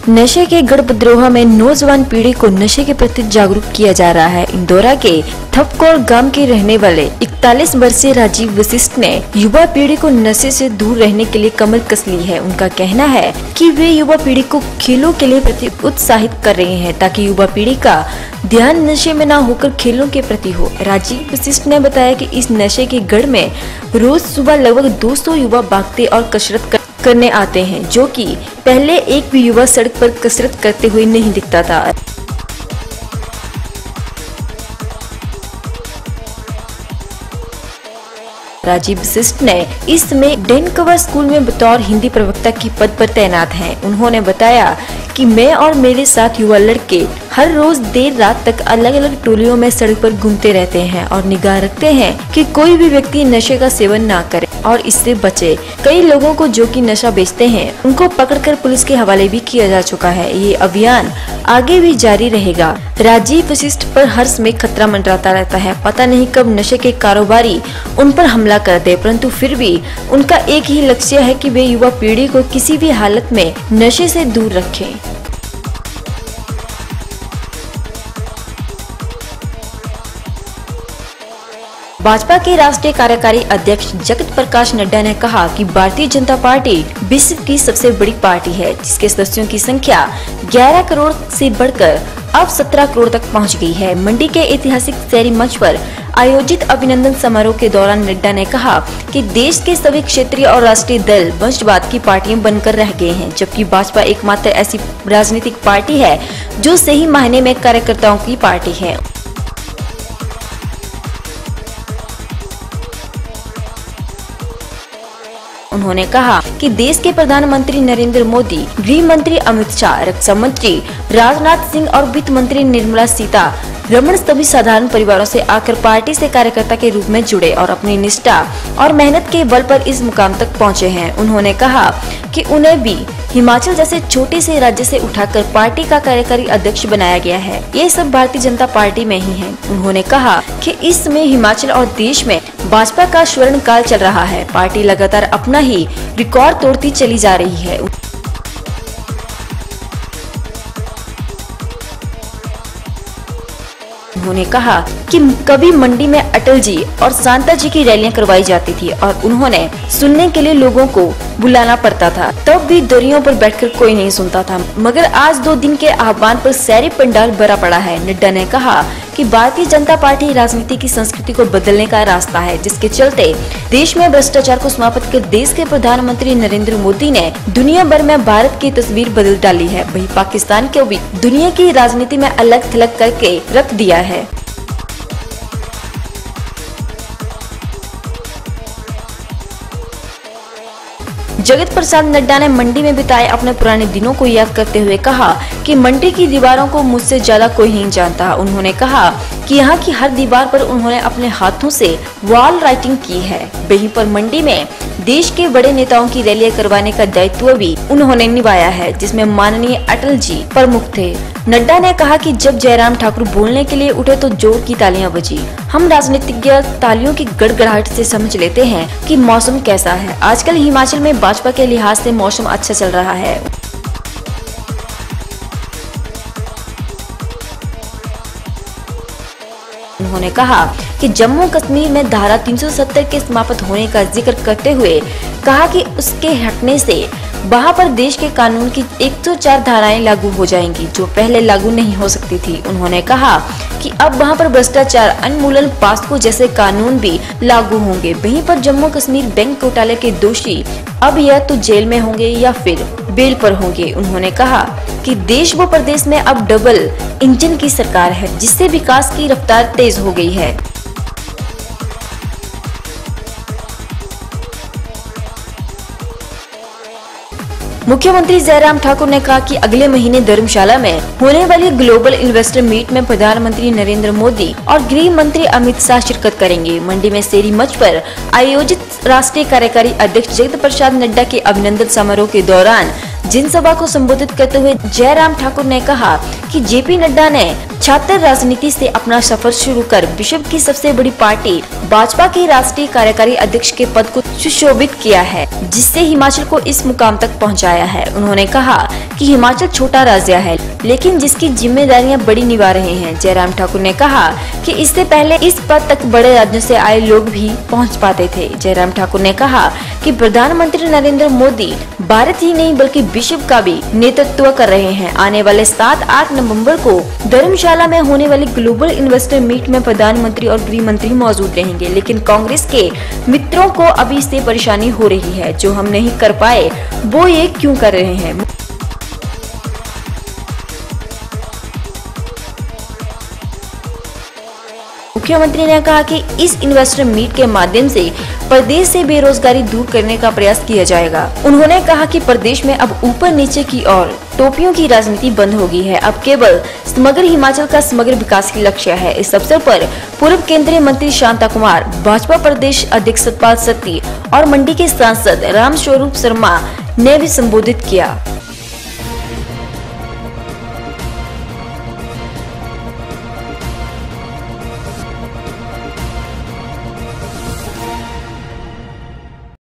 नशे के गढ़ में नौजवान पीढ़ी को नशे के प्रति जागरूक किया जा रहा है। इंदौरा के थपकोर गांव के रहने वाले 41 वर्षीय राजीव वशिष्ठ ने युवा पीढ़ी को नशे से दूर रहने के लिए कमर कस ली है। उनका कहना है कि वे युवा पीढ़ी को खेलों के लिए प्रति उत्साहित कर रहे हैं ताकि युवा पीढ़ी का ध्यान नशे में न होकर खेलों के प्रति हो। राजीव वशिष्ठ ने बताया कि इस नशे के गढ़ में रोज सुबह लगभग 200 युवा भागते और कसरत करने आते हैं, जो कि पहले एक भी युवा सड़क पर कसरत करते हुए नहीं दिखता था। राजीव वशिष्ठ ने इस समय डेनकवर स्कूल में बतौर हिंदी प्रवक्ता की पद पर तैनात हैं। उन्होंने बताया कि मैं और मेरे साथ युवा लड़के हर रोज देर रात तक अलग अलग टोलियों में सड़क पर घूमते रहते हैं और निगाह रखते हैं कि कोई भी व्यक्ति नशे का सेवन ना करे और इससे बचे। कई लोगों को जो कि नशा बेचते हैं उनको पकड़कर पुलिस के हवाले भी किया जा चुका है। ये अभियान आगे भी जारी रहेगा। राजीव वशिष्ठ पर हर समय खतरा मंडराता रहता है। पता नहीं कब नशे के कारोबारी उन पर हमला कर दे, परंतु फिर भी उनका एक ही लक्ष्य है कि वे युवा पीढ़ी को किसी भी हालत में नशे से दूर रखें। भाजपा के राष्ट्रीय कार्यकारी अध्यक्ष जगत प्रकाश नड्डा ने कहा कि भारतीय जनता पार्टी विश्व की सबसे बड़ी पार्टी है, जिसके सदस्यों की संख्या 11 करोड़ से बढ़कर अब 17 करोड़ तक पहुंच गई है। मंडी के ऐतिहासिक शहरी मंच पर आयोजित अभिनंदन समारोह के दौरान नड्डा ने कहा कि देश के सभी क्षेत्रीय और राष्ट्रीय दल वंशवाद की पार्टियां बनकर रह गए हैं, जबकि भाजपा एकमात्र ऐसी राजनीतिक पार्टी है जो सही मायने में कार्यकर्ताओं की पार्टी है। उन्होंने कहा कि देश के प्रधानमंत्री नरेंद्र मोदी, गृह मंत्री अमित शाह, रक्षा मंत्री राजनाथ सिंह और वित्त मंत्री निर्मला सीतारमण सभी साधारण परिवारों से आकर पार्टी से कार्यकर्ता के रूप में जुड़े और अपनी निष्ठा और मेहनत के बल पर इस मुकाम तक पहुंचे हैं। उन्होंने कहा कि उन्हें भी हिमाचल जैसे छोटे से राज्य से उठाकर पार्टी का कार्यकारी अध्यक्ष बनाया गया है। ये सब भारतीय जनता पार्टी में ही है। उन्होंने कहा कि इस समय हिमाचल और देश में भाजपा का स्वर्ण काल चल रहा है। पार्टी लगातार अपना ही रिकॉर्ड तोड़ती चली जा रही है। उन्होंने कहा कि कभी मंडी में अटल जी और शांता जी की रैलियां करवाई जाती थी और उन्होंने सुनने के लिए लोगों को बुलाना पड़ता था, तब भी दरियों पर बैठकर कोई नहीं सुनता था, मगर आज 2 दिन के आह्वान पर सारे पंडाल भरा पड़ा है। नड्डा ने कहा कि भारतीय जनता पार्टी राजनीति की संस्कृति को बदलने का रास्ता है, जिसके चलते देश में भ्रष्टाचार को समाप्त कर देश के प्रधानमंत्री नरेंद्र मोदी ने दुनिया भर में भारत की तस्वीर बदल डाली है। वही पाकिस्तान को भी दुनिया की राजनीति में अलग थलग करके रख दिया है। जगत प्रसाद नड्डा ने मंडी में बिताए अपने पुराने दिनों को याद करते हुए कहा कि मंडी की दीवारों को मुझसे ज्यादा कोई नहीं जानता। उन्होंने कहा कि यहाँ की हर दीवार पर उन्होंने अपने हाथों से वॉल राइटिंग की है। वहीं पर मंडी में देश के बड़े नेताओं की रैलियां करवाने का दायित्व भी उन्होंने निभाया है, जिसमें माननीय अटल जी प्रमुख थे। नड्डा ने कहा कि जब जयराम ठाकुर बोलने के लिए उठे तो जोर की तालियां बजी। हम राजनीतिज्ञ तालियों की गड़गड़ाहट से समझ लेते हैं कि मौसम कैसा है। आजकल हिमाचल में भाजपा के लिहाज से मौसम अच्छा चल रहा है। उन्होंने कहा कि जम्मू कश्मीर में धारा 370 के समाप्त होने का जिक्र करते हुए कहा कि उसके हटने से वहां पर देश के कानून की 104 धाराएं लागू हो जाएंगी, जो पहले लागू नहीं हो सकती थी। उन्होंने कहा कि अब वहां पर भ्रष्टाचार, उन्मूलन, पास्को जैसे कानून भी लागू होंगे। वहीं पर जम्मू कश्मीर बैंक घोटाले के दोषी अब या तो जेल में होंगे या फिर बेल पर होंगे। उन्होंने कहा कि देश व प्रदेश में अब डबल इंजन की सरकार है, जिससे विकास की रफ्तार तेज हो गई है। मुख्यमंत्री जयराम ठाकुर ने कहा कि अगले महीने धर्मशाला में होने वाली ग्लोबल इन्वेस्टर मीट में प्रधानमंत्री नरेंद्र मोदी और गृह मंत्री अमित शाह शिरकत करेंगे। मंडी में शेरी मंच पर आयोजित राष्ट्रीय कार्यकारी अध्यक्ष जगत प्रसाद नड्डा के अभिनंदन समारोह के दौरान जनसभा को संबोधित करते हुए जयराम ठाकुर ने कहा कि जेपी नड्डा ने छात्र राजनीति से अपना सफर शुरू कर विश्व की सबसे बड़ी पार्टी भाजपा के राष्ट्रीय कार्यकारी अध्यक्ष के पद को सुशोभित किया है, जिससे हिमाचल को इस मुकाम तक पहुंचाया है। उन्होंने कहा कि हिमाचल छोटा राज्य है, लेकिन जिसकी जिम्मेदारियां बड़ी निभा रहे हैं। जयराम ठाकुर ने कहा कि इससे पहले इस पद तक बड़े राज्यों से आए लोग भी पहुंच पाते थे। जयराम ठाकुर ने कहा कि प्रधानमंत्री नरेंद्र मोदी भारत ही नहीं बल्कि विश्व का भी नेतृत्व कर रहे हैं। आने वाले 7-8 नवंबर को धर्मशाला में होने वाली ग्लोबल इन्वेस्टर मीट में प्रधानमंत्री और गृह मंत्री मौजूद रहेंगे, लेकिन कांग्रेस के मित्रों को अभी इससे परेशानी हो रही है। जो हम नहीं कर पाए वो ये क्यों कर रहे हैं। मुख्यमंत्री ने कहा कि इस इन्वेस्टर मीट के माध्यम से प्रदेश से बेरोजगारी दूर करने का प्रयास किया जाएगा। उन्होंने कहा कि प्रदेश में अब ऊपर नीचे की और टोपियों की राजनीति बंद हो गई है। अब केवल समग्र हिमाचल का समग्र विकास की लक्ष्य है। इस अवसर पर पूर्व केंद्रीय मंत्री शांता कुमार, भाजपा प्रदेश अध्यक्ष सतपाल सत्ती और मंडी के सांसद राम स्वरूप शर्मा ने भी संबोधित किया।